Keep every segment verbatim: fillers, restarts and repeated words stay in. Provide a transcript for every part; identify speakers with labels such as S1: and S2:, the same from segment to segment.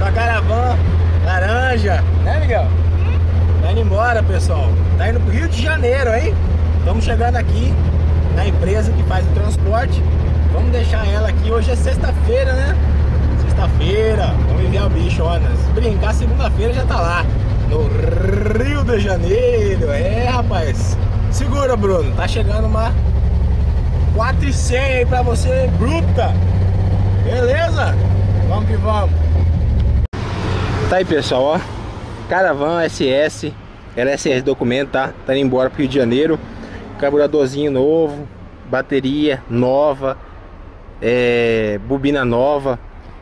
S1: a caravana laranja, né, Miguel? Tá indo embora, pessoal. Tá indo pro Rio de Janeiro, hein? Estamos chegando aqui na empresa que faz o transporte. Vamos deixar ela aqui. Hoje é sexta-feira, né? Sexta-feira. Vamos enviar o bicho, ó. Brincar, segunda-feira já tá lá no Rio de Janeiro. É, rapaz. Segura, Bruno. Tá chegando uma quatro e cem aí pra você, bruta. Beleza? Vamos que vamos. Tá aí, pessoal, ó. Caravan S S. L S S documento, tá? Tá indo embora pro Rio de Janeiro. Carburadorzinho novo. Bateria nova. É, bobina nova.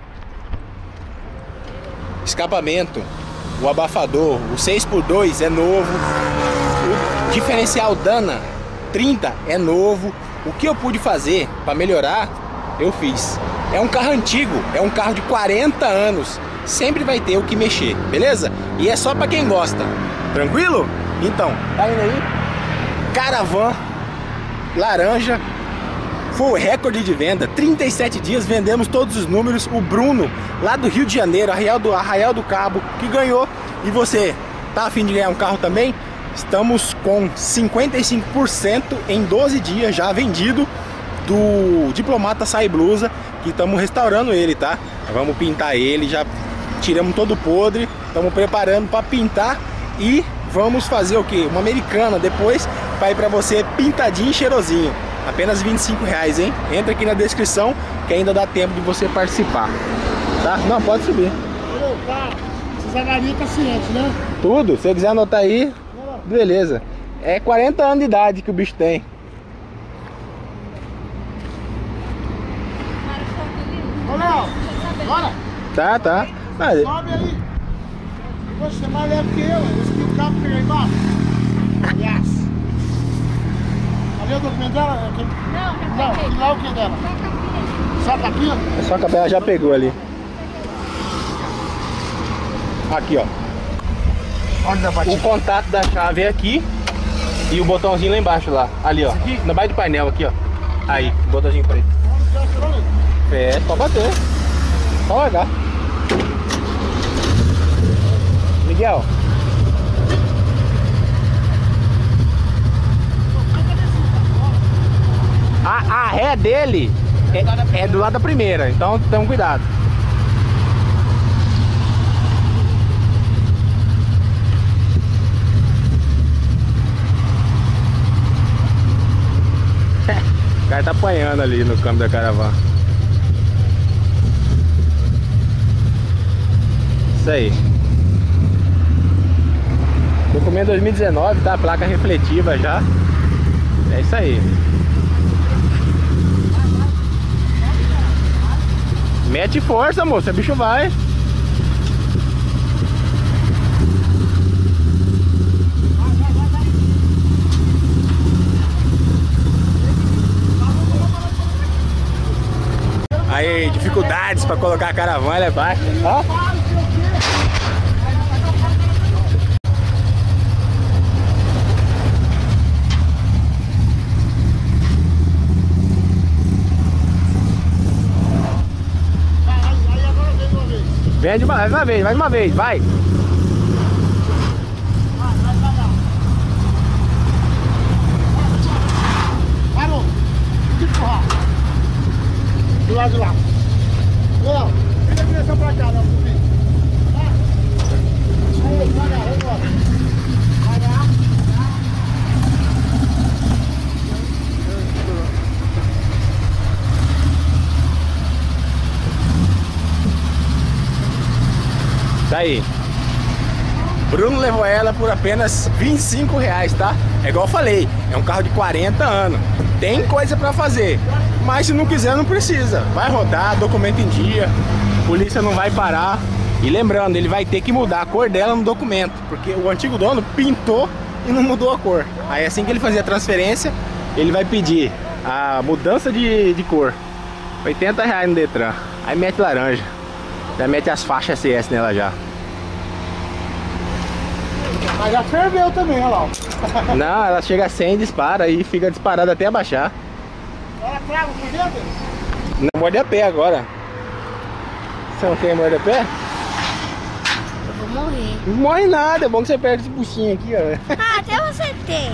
S1: Escapamento. O abafador. O seis por dois é novo. O diferencial Dana trinta é novo. O que eu pude fazer para melhorar, eu fiz. É um carro antigo, é um carro de quarenta anos. Sempre vai ter o que mexer, beleza? E é só para quem gosta. Tranquilo? Então, tá indo aí. Caravan laranja. Foi o recorde de venda. trinta e sete dias, vendemos todos os números. O Bruno, lá do Rio de Janeiro, Arraial do, Arraial do Cabo, que ganhou. E você, tá a fim de ganhar um carro também? Estamos com cinquenta e cinco por cento em doze dias já vendido do Diplomata Sai Blusa, que estamos restaurando ele, tá? Vamos pintar ele, já tiramos todo o podre, estamos preparando para pintar e vamos fazer o que? Uma americana depois, para ir para você pintadinho e cheirosinho. Apenas vinte e cinco reais, hein? Entra aqui na descrição que ainda dá tempo de você participar, tá? Não, pode subir.
S2: Tá, precisaria estar ciente, né?
S1: Tudo, se você quiser anotar aí. Beleza. É quarenta anos de idade que o bicho tem.
S2: Ô, Léo, bora!
S1: Tá, tá. Mas...
S2: sobe aí. Poxa, você é mais leve que eu. Eu esqueci o carro que pegar embaixo. Yes. Cadê o documento dela? Não, não, aqui lá o que dela? Só a capinha?
S1: É só a capinha, ela já pegou ali. Aqui, ó. O contato da chave é aqui e o botãozinho lá embaixo lá, ali ó, na base do painel aqui ó. Aí, o botãozinho preto. É, só bater. Só largar. Miguel. A, a ré dele é, é do lado da primeira, então tome cuidado. O cara tá apanhando ali no câmbio da caravana. Isso aí. Documento dois mil e dezenove, tá? Placa refletiva já. É isso aí. Mete força, moça. O bicho vai. Aí, dificuldades para colocar a caravana, ela é baixa. Ó. Vem de uma, vai de uma vez, vai de uma vez, vai.
S2: Parou. Do lado de lá. Léo, vem a direção pra cá, Léo, pro vídeo. Aí, vai lá, vamos lá. Vai lá.
S1: Tá aí. Bruno levou ela por apenas vinte e cinco reais, tá? É igual eu falei, é um carro de quarenta anos. Tem coisa pra fazer, mas se não quiser não precisa. Vai rodar, documento em dia, polícia não vai parar. E lembrando, ele vai ter que mudar a cor dela no documento, porque o antigo dono pintou e não mudou a cor. Aí assim que ele fazer a transferência, ele vai pedir a mudança de, de cor. oitenta reais no Detran. Aí mete laranja. Já mete as faixas S S nela já.
S2: Mas já ferveu também, olha lá.
S1: Não, ela chega sem, dispara e fica disparada até abaixar.
S2: Ela trava por dentro?
S1: Não, morde a pé agora. Você não tem morde a pé?
S3: vou morrer.
S1: Não morre nada, é bom que você perde esse buchinho aqui, ó.
S3: Ah, até você tem.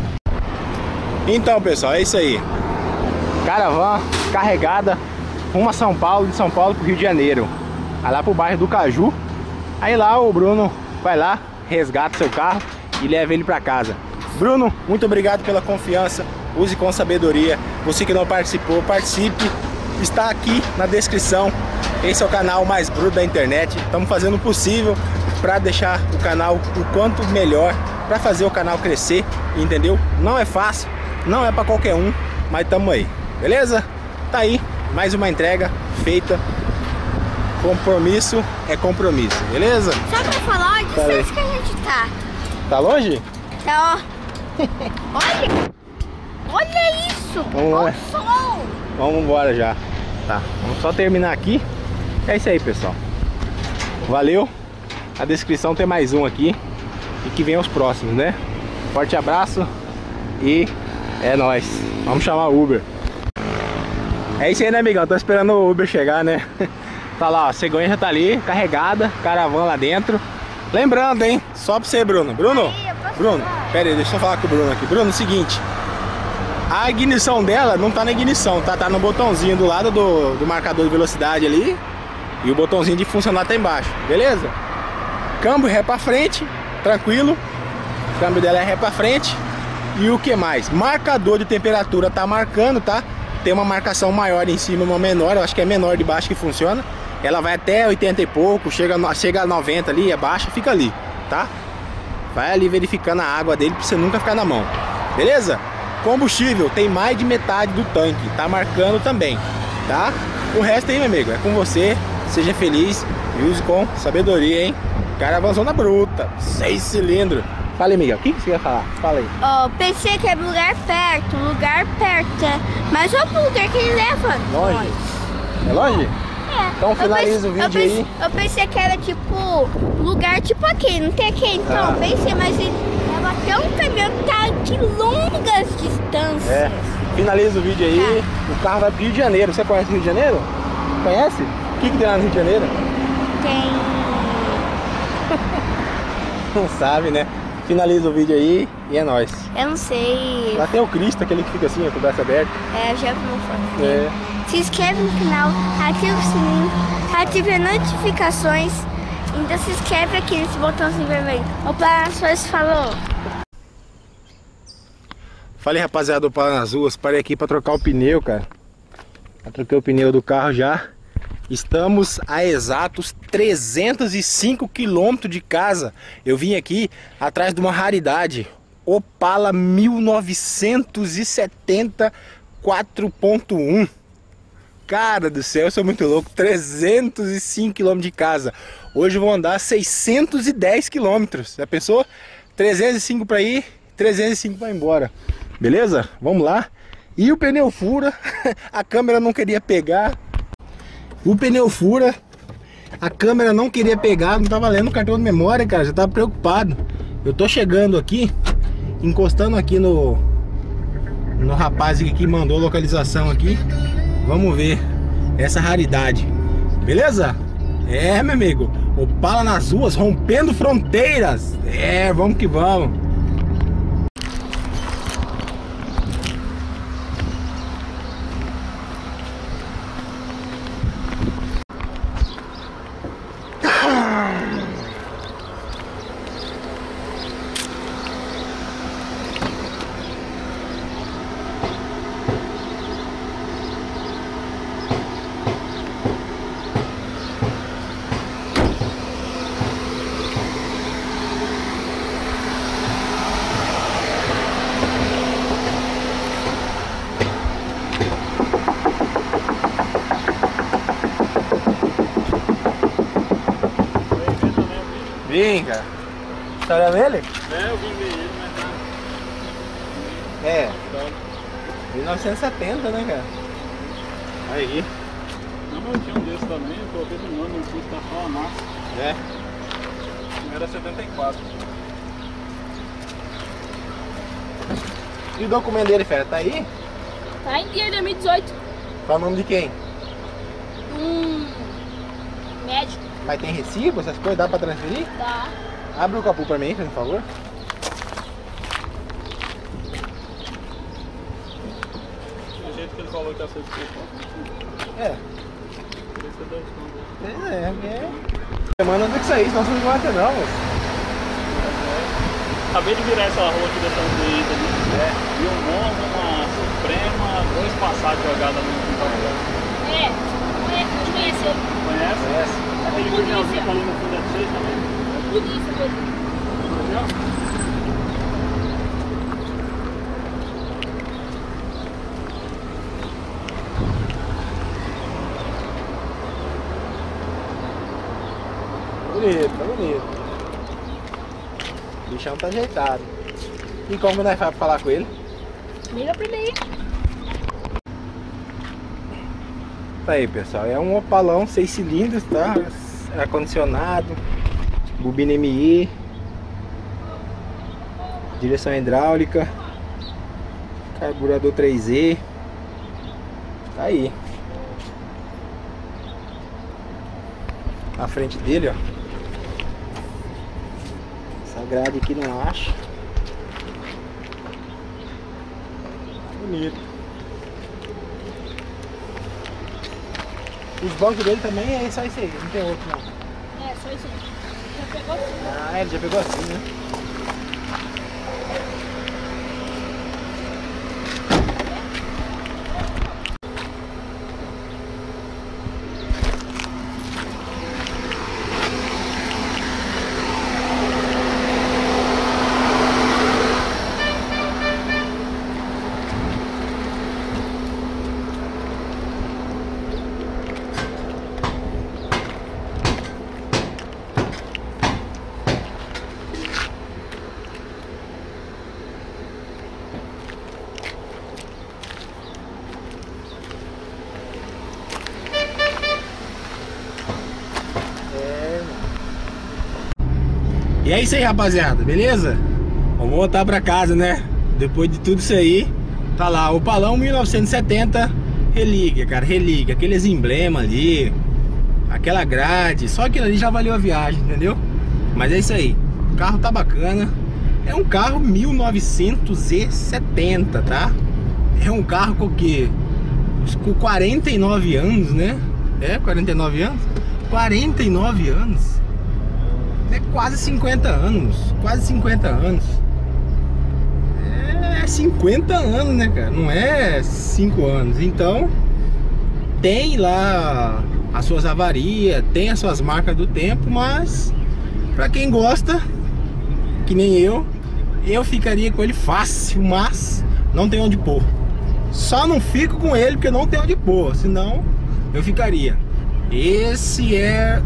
S1: Então, pessoal, é isso aí. Caravana carregada rumo a São Paulo, de São Paulo pro Rio de Janeiro. Aí lá pro bairro do Caju. Aí lá o Bruno vai lá, resgata seu carro e leva ele pra casa. Bruno, muito obrigado pela confiança. Use com sabedoria. Você que não participou, participe. Está aqui na descrição. Esse é o canal mais bruto da internet. Estamos fazendo o possível para deixar o canal o quanto melhor, para fazer o canal crescer, entendeu? Não é fácil, não é para qualquer um, mas estamos aí, beleza? Tá aí, mais uma entrega feita. Compromisso é compromisso, beleza?
S3: Só pra falar, onde
S1: Falei.
S3: distância que a gente tá?
S1: Tá longe?
S3: Tá, ó. Olha! Olha isso!
S1: Vamos lá.
S3: Olha o sol!
S1: Vamos embora já. Tá, vamos só terminar aqui. É isso aí, pessoal. Valeu. Na descrição tem mais um aqui. E que venham os próximos, né? Forte abraço. E é nóis. Vamos chamar o Uber. É isso aí, né, amigão? Tô esperando o Uber chegar, né? Tá lá, ó, a cegonha já tá ali, carregada. Caravana lá dentro. Lembrando, hein? Só pra você, Bruno. Bruno?
S3: Aí, eu posso
S1: Bruno,
S3: falar?
S1: pera aí, deixa eu falar com o Bruno aqui. Bruno, é o seguinte. A ignição dela não tá na ignição, tá? Tá no botãozinho do lado do, do marcador de velocidade ali. E o botãozinho de funcionar tá embaixo, beleza? Câmbio ré pra frente, tranquilo. O câmbio dela é ré pra frente. E o que mais? Marcador de temperatura tá marcando, tá? Tem uma marcação maior em cima e uma menor. Eu acho que é menor de baixo que funciona. Ela vai até oitenta e pouco, chega, chega a noventa ali, é baixa, fica ali, tá? Vai ali verificando a água dele pra você nunca ficar na mão, beleza? Combustível, tem mais de metade do tanque, tá marcando também, tá? O resto aí, meu amigo, é com você. Seja feliz e use com sabedoria, hein? Caravanzona bruta, seis cilindros. Fala aí, Miguel, o que, que você quer falar? Fala aí.
S3: Ó, pensei que é lugar perto, lugar perto, é. Mas olha o lugar que ele leva.
S1: Longe? É longe?
S3: É.
S1: Então
S3: Eu
S1: finaliza
S3: pensei-
S1: o vídeo
S3: eu pensei,
S1: aí.
S3: Eu pensei que era tipo, lugar tipo aqui, não tem aqui então.
S1: Ah.
S3: Pensei, mas ele leva até um caminhão que tá de longas distâncias.
S1: É, finaliza o vídeo aí. O carro vai pro Rio de Janeiro. Você conhece o Rio de Janeiro? Conhece? O que, que tem lá no Rio de Janeiro?
S3: Tem.
S1: Não sabe, né? Finaliza o vídeo aí e é nóis.
S3: Eu não sei.
S1: Lá tem o Cristo, aquele que fica assim, com o braço aberto.
S3: É, já vi uma foto.
S1: É.
S3: Se inscreve no canal, ativa o sininho, ative as notificações. Então se inscreve aqui nesse botãozinho vermelho. O Planassuas falou.
S1: Falei, rapaziada, do Pala nas Ruas. Parei aqui pra trocar o pneu, cara. Já troquei o pneu do carro já. Estamos a exatos trezentos e cinco quilômetros de casa. Eu vim aqui atrás de uma raridade. Opala mil novecentos e setenta quatro ponto um. Cara do céu, eu sou muito louco. trezentos e cinco quilômetros de casa. Hoje eu vou andar seiscentos e dez quilômetros. Já pensou? trezentos e cinco para ir, trezentos e cinco para ir embora. Beleza? Vamos lá. E o pneu fura. A câmera não queria pegar. O pneu fura. A câmera não queria pegar. Não tava lendo o cartão de memória, cara. Já tava preocupado. Eu tô chegando aqui, encostando aqui no no rapaz que mandou a localização aqui. Vamos ver essa raridade. Beleza? É, meu amigo. Opala nas ruas, rompendo fronteiras. É, vamos que vamos. Vem, cara. Tá olhando ele?
S2: É, eu vim ver ele, mas tá.
S1: É. mil novecentos e setenta, né, cara? Aí.
S2: Não, mas eu tinha um desse também, eu coloquei no nome, não custa só a massa.
S1: É.
S2: Era setenta e quatro.
S1: E o documento dele, fera? Tá aí?
S3: Tá em dia dois mil e dezoito.
S1: Qual o nome de quem?
S3: Um médico.
S1: Mas tem recibo, essas coisas, dá pra transferir?
S3: Dá.
S1: Abre o capô pra mim, por favor.
S4: Do jeito que ele falou que ia ser desculpa.
S1: É.
S4: Por isso que eu dou desconto.
S1: É, é. Semana não tem que sair, senão você não vai ter não, moço.
S4: Acabei de virar essa rua aqui dessa direita ali.
S1: É.
S4: Vi um Monza, uma Suprema, dois passados jogados no quintal.
S3: É, conhece, conhece ele.
S4: Conhece?
S1: Conhece.
S4: Aquele pneuzinho que ali no fundo é de seis também.
S3: Polícia mesmo.
S4: Entendeu?
S1: Bonito, tá bonito. O bichão tá ajeitado. E como que nós vamos falar com ele?
S3: Liga pra ele.
S1: Tá aí, pessoal, é um Opalão seis cilindros, tá? Ar-condicionado, bobina M E, direção hidráulica, carburador três E. Tá aí. Na frente dele, ó. Essa grade aqui não acha. Bonito. Os bancos dele também é só esse aí, não tem outro não.
S3: É, só isso aí. Já pegou tudo.
S1: Ah, ele já pegou assim, né? E é isso aí, rapaziada, beleza? Vamos voltar pra casa, né? Depois de tudo isso aí, tá lá, Opalão mil novecentos e setenta, relíquia, cara, relíquia. Aqueles emblemas ali, aquela grade, só aquilo ali já valeu a viagem, entendeu? Mas é isso aí, o carro tá bacana. É um carro mil novecentos e setenta, tá? É um carro com o quê? Com quarenta e nove anos, né? É, quarenta e nove anos? quarenta e nove anos. É quase cinquenta anos, quase cinquenta anos. É cinquenta anos, né, cara? Não é cinco anos. Então, tem lá as suas avarias, tem as suas marcas do tempo, mas pra quem gosta, que nem eu, eu ficaria com ele fácil, mas não tem onde pôr. Só não fico com ele porque não tem onde pôr, senão eu ficaria. Esse é...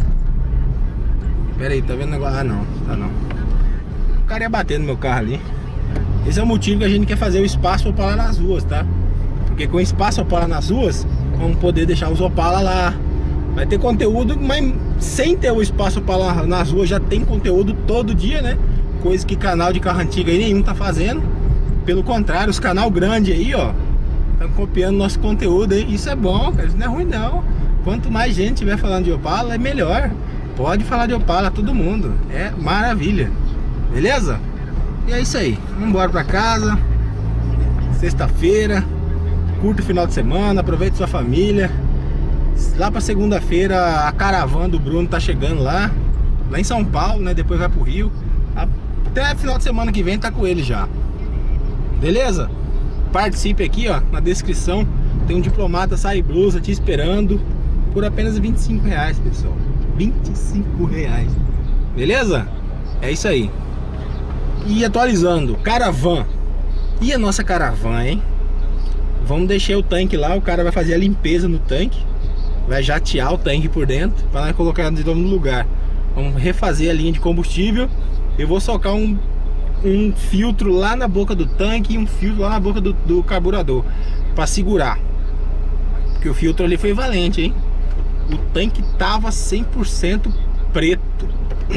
S1: Pera aí, tá vendo o negócio? Ah, não, tá não. O cara ia bater no meu carro ali. Esse é o motivo que a gente quer fazer o espaço Opala nas ruas, tá? Porque com o espaço Opala nas ruas, vamos poder deixar os Opala lá. Vai ter conteúdo, mas sem ter o espaço Opala nas ruas já tem conteúdo todo dia, né? Coisa que canal de carro antigo aí nenhum tá fazendo. Pelo contrário, os canal grande aí, ó, estão copiando nosso conteúdo aí. Isso é bom, cara, isso não é ruim não. Quanto mais gente tiver falando de Opala, é melhor. Pode falar de Opala, todo mundo. É maravilha. Beleza? E é isso aí. Vamos embora pra casa. Sexta-feira. Curta o final de semana. Aproveite sua família. Lá pra segunda-feira a caravana do Bruno tá chegando lá. Lá em São Paulo, né? Depois vai pro Rio. Até final de semana que vem tá com ele já. Beleza? Participe aqui, ó. Na descrição tem um diplomata Sai Blusa te esperando. Por apenas vinte e cinco reais, pessoal. vinte e cinco reais. Beleza? É isso aí. E atualizando, Caravan. E a nossa Caravan, hein? Vamos deixar o tanque lá. O cara vai fazer a limpeza no tanque. Vai jatear o tanque por dentro para nós colocar de novo no lugar. Vamos refazer a linha de combustível. Eu vou socar um, um filtro lá na boca do tanque e um filtro lá na boca do, do carburador para segurar. Porque o filtro ali foi valente, hein? O tanque tava cem por cento preto.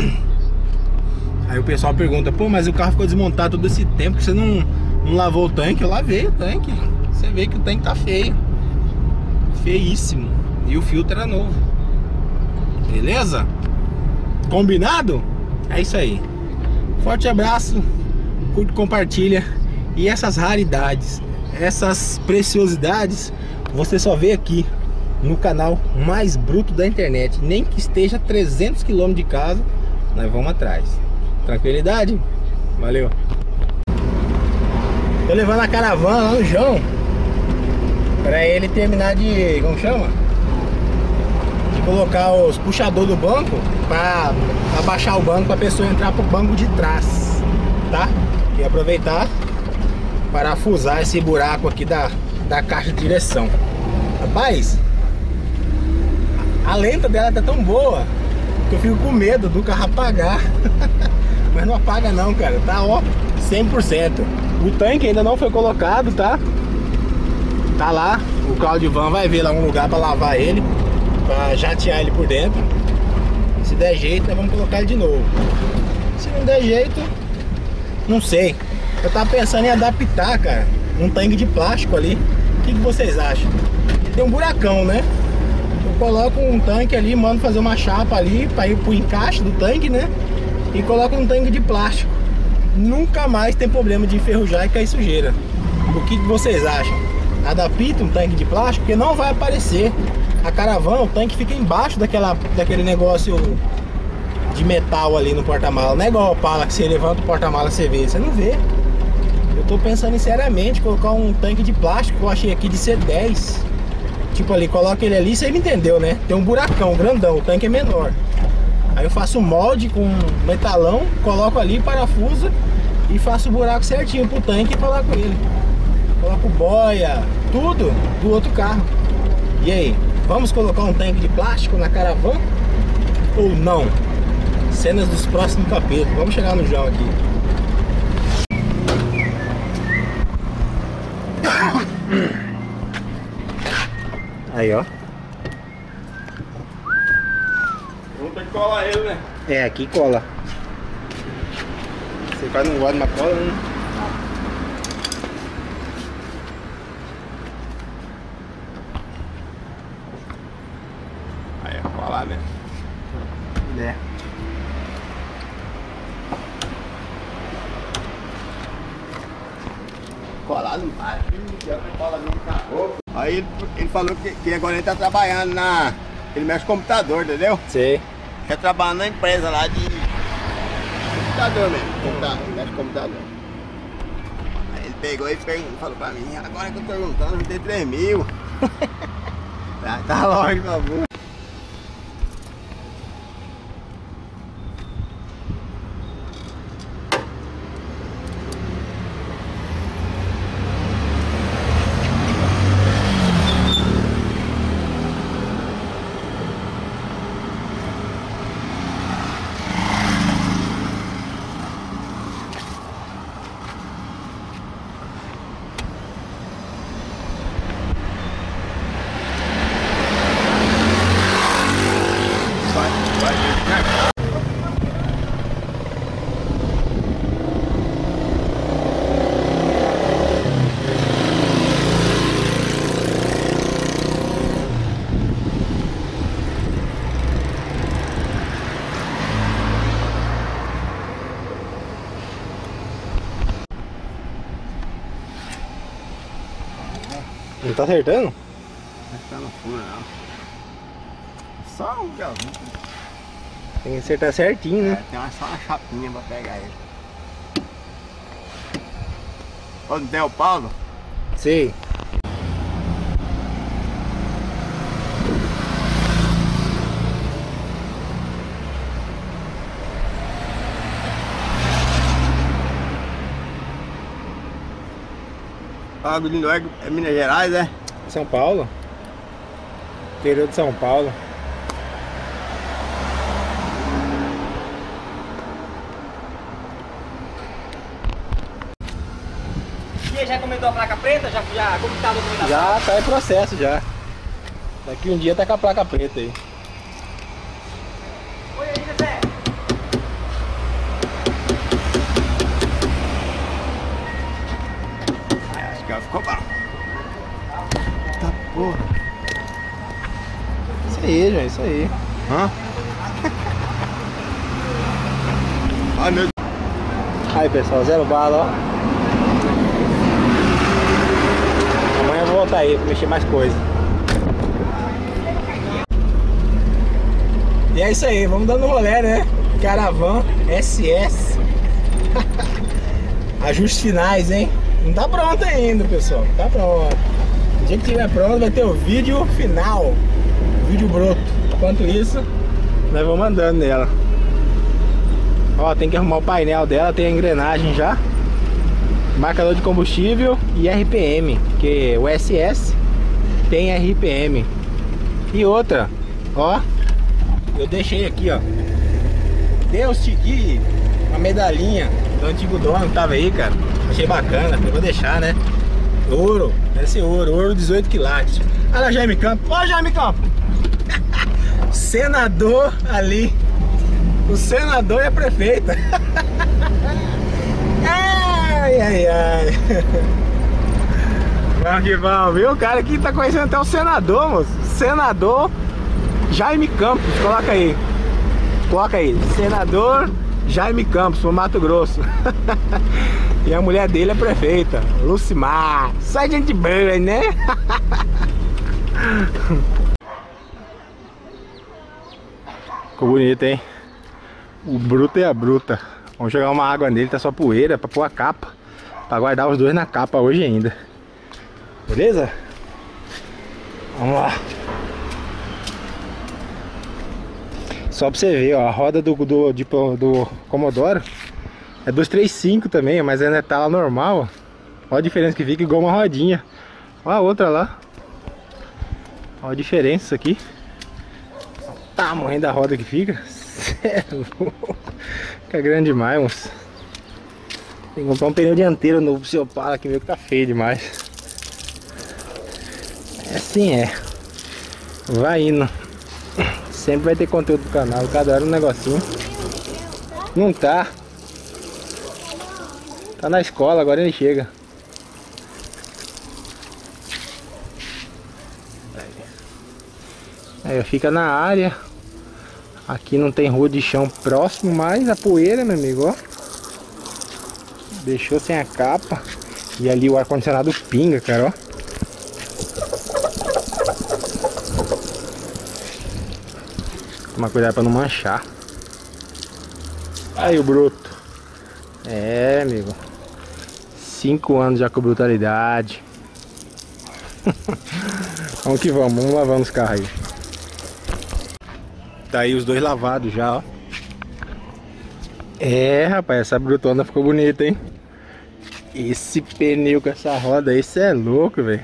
S1: Aí o pessoal pergunta: pô, mas o carro ficou desmontado todo esse tempo que você não, não lavou o tanque? Eu lavei o tanque. Você vê que o tanque tá feio. Feíssimo. E o filtro era novo. Beleza? Combinado? É isso aí. Forte abraço, curte, compartilha. E essas raridades, essas preciosidades, você só vê aqui no canal mais bruto da internet. Nem que esteja a trezentos quilômetros de casa, nós vamos atrás. Tranquilidade? Valeu. Tô levando a caravana lá no João pra ele terminar de... como chama? De colocar os puxadores do banco pra abaixar o banco pra pessoa entrar pro banco de trás, tá? E aproveitar parafusar esse buraco aqui da, da caixa de direção. Rapaz, a lenta dela tá tão boa que eu fico com medo do carro apagar. Mas não apaga não, cara. Tá ó, cem por cento. O tanque ainda não foi colocado, tá? Tá lá. O Claudivan vai ver lá um lugar pra lavar ele, pra jatear ele por dentro. Se der jeito, nós vamos colocar ele de novo. Se não der jeito, não sei. Eu tava pensando em adaptar, cara, um tanque de plástico ali. O que, que vocês acham? Tem um buracão, né? Eu coloco um tanque ali, mando fazer uma chapa ali pra ir pro encaixe do tanque, né? E coloco um tanque de plástico. Nunca mais tem problema de enferrujar e cair sujeira. O que, que vocês acham? Adapta um tanque de plástico, porque não vai aparecer. A caravana, o tanque fica embaixo daquela, daquele negócio de metal ali no porta-mala. Não é igual a Opala que você levanta o porta-mala e você vê. Você não vê. Eu tô pensando em seriamente colocar um tanque de plástico que eu achei aqui de C dez. Tipo ali, coloca ele ali, você me entendeu, né? Tem um buracão grandão, o tanque é menor. Aí eu faço um molde com metalão, coloco ali, parafusa e faço o buraco certinho pro tanque e coloco ele. Coloco boia, tudo do outro carro. E aí, vamos colocar um tanque de plástico na caravana? Ou não? Cenas dos próximos capítulos. Vamos chegar no João aqui. Aí, ó.
S4: Vamos ter que colar ele, né?
S1: É, aqui cola. Você quase não gosta de uma cola, né?
S4: Aí é colar, né?
S1: É.
S5: Colado no bar, cola no carro. Aí ele, ele falou que, que agora ele tá trabalhando na... Ele mexe com computador, entendeu?
S1: Sei.
S5: Quer trabalhar na empresa lá de... computador mesmo, computador, ele mexe com computador. Aí ele pegou e perguntou, falou pra mim, agora que eu tô perguntando, eu dei três mil. tá, tá longe, meu avô.
S1: Não tá acertando?
S5: Não tá no furo, não. Só um galvinho.
S1: Tem que acertar certinho, né?
S5: É, tem uma, só uma chapinha pra pegar ele. Onde tem o Paulo?
S1: Sei.
S5: Água de Noé é Minas Gerais, é?
S1: São Paulo. Interior de São Paulo.
S6: E aí, já comentou a placa preta? Já, já como tá a documentação?
S1: Já tá em processo já. Daqui um dia tá com a placa preta aí.
S6: Oi aí, Zezé.
S5: Acho que ela ficou bom. Tá porra.
S1: Isso aí, João, isso aí.
S5: Hã? Ai, meu...
S1: Aí pessoal, zero bala, ó. Amanhã eu vou voltar aí pra mexer mais coisa. E é isso aí, vamos dando rolê, né? Caravan S S. Ajustes finais, hein? Não tá pronto ainda, pessoal. Não tá pronto. O dia que tiver pronto vai ter o vídeo final. O vídeo bruto. Enquanto isso, nós vamos andando nela. Ó, tem que arrumar o painel dela, tem a engrenagem já. Marcador de combustível e R P M. Porque o S S tem R P M. E outra, ó. Eu deixei aqui, ó. Deus te guie. Uma medalhinha do antigo dono que tava aí, cara. Achei bacana, eu vou deixar, né? Ouro, deve ser ouro, ouro dezoito quilates. Olha lá, Jaime Campos. Ó, Jaime Campos. Senador ali. O senador e a prefeita. Ai, ai, ai. Vamos que vamos, viu? O cara aqui tá conhecendo até o senador, moço. Senador Jaime Campos, coloca aí. Coloca aí, senador Jaime Campos, pro Mato Grosso. E a mulher dele é prefeita, Lucimar. Só gente boa, né? Ficou bonito, hein? O bruto e a bruta. Vamos jogar uma água nele, tá só poeira pra pôr a capa. Pra guardar os dois na capa hoje ainda. Beleza? Vamos lá. Só pra você ver, ó, a roda do, do, de, do Commodore é duzentos e trinta e cinco também, mas ainda tá lá normal, ó. Olha a diferença que fica, igual uma rodinha. Olha a outra lá. Olha a diferença isso aqui. Olha o tamanho da roda que fica. Sério, fica grande demais, moço. Tem que comprar um pneu dianteiro novo pro seu Opala, que meio que tá feio demais. É assim, é. Vai indo. Sempre vai ter conteúdo pro canal, cada hora um negocinho. Não tá. Tá na escola, agora ele chega. Aí fica na área. Aqui não tem rua de chão próximo, mas a poeira, meu amigo, ó. Deixou sem a capa. E ali o ar-condicionado pinga, cara, ó. Tomar cuidado pra não manchar. Aí o bruto. É, amigo. Cinco anos já com brutalidade. Vamos que vamos, vamos lavando os carros aí. Tá aí os dois lavados já, ó. É, rapaz, essa brutona ficou bonita, hein? Esse pneu com essa roda aí, cê é louco, velho.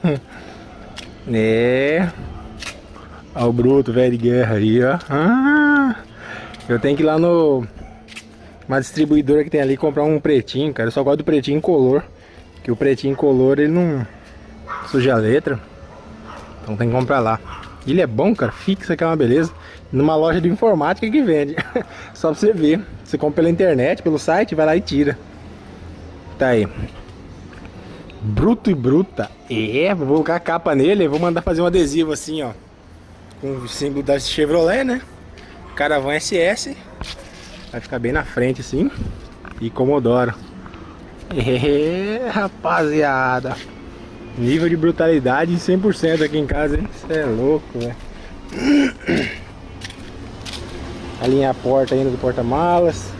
S1: É. Olha o bruto, velho de guerra aí, ó. Ah, eu tenho que ir lá no... uma distribuidora que tem ali comprar um pretinho, cara. Eu só gosto do pretinho incolor. Que o pretinho incolor, ele não suja a letra. Então tem que comprar lá. Ele é bom, cara. Fixa, que é uma beleza. Numa loja de informática que vende. Só pra você ver. Você compra pela internet, pelo site, vai lá e tira. Tá aí. Bruto e bruta. É, vou colocar a capa nele. Vou mandar fazer um adesivo assim, ó. Com o símbolo da Chevrolet, né? Caravan S S. Vai ficar bem na frente assim. E Commodore. É, rapaziada. Nível de brutalidade cem por cento aqui em casa, hein? Você é louco, velho. Alinhar a porta ainda do porta-malas.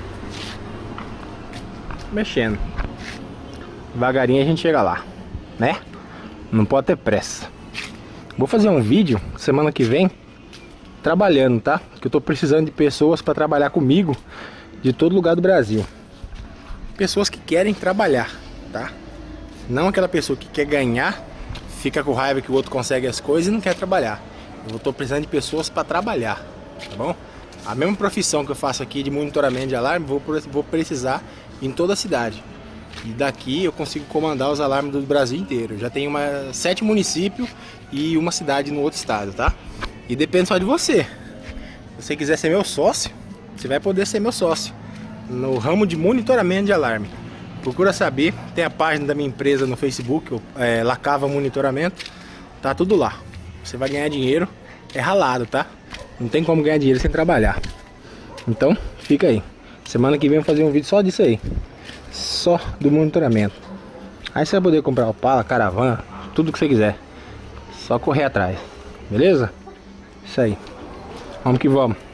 S1: Mexendo. Devagarinho a gente chega lá, né? Não pode ter pressa. Vou fazer um vídeo semana que vem trabalhando, tá? Que eu tô precisando de pessoas para trabalhar comigo de todo lugar do Brasil. Pessoas que querem trabalhar, tá? Não aquela pessoa que quer ganhar, fica com raiva que o outro consegue as coisas e não quer trabalhar. Eu tô precisando de pessoas para trabalhar, tá bom? A mesma profissão que eu faço aqui de monitoramento de alarme, vou, vou precisar em toda a cidade. E daqui eu consigo comandar os alarmes do Brasil inteiro. Já tenho uma, sete municípios e uma cidade no outro estado, tá? E depende só de você. Se você quiser ser meu sócio, você vai poder ser meu sócio no ramo de monitoramento de alarme. Procura saber, tem a página da minha empresa no Facebook, é, Lacava Monitoramento. Tá tudo lá. Você vai ganhar dinheiro, é ralado, tá? Não tem como ganhar dinheiro sem trabalhar. Então, fica aí. Semana que vem eu vou fazer um vídeo só disso aí. Só do monitoramento. Aí você vai poder comprar Opala, Caravan, tudo que você quiser. Só correr atrás. Beleza? Isso aí. Vamos que vamos.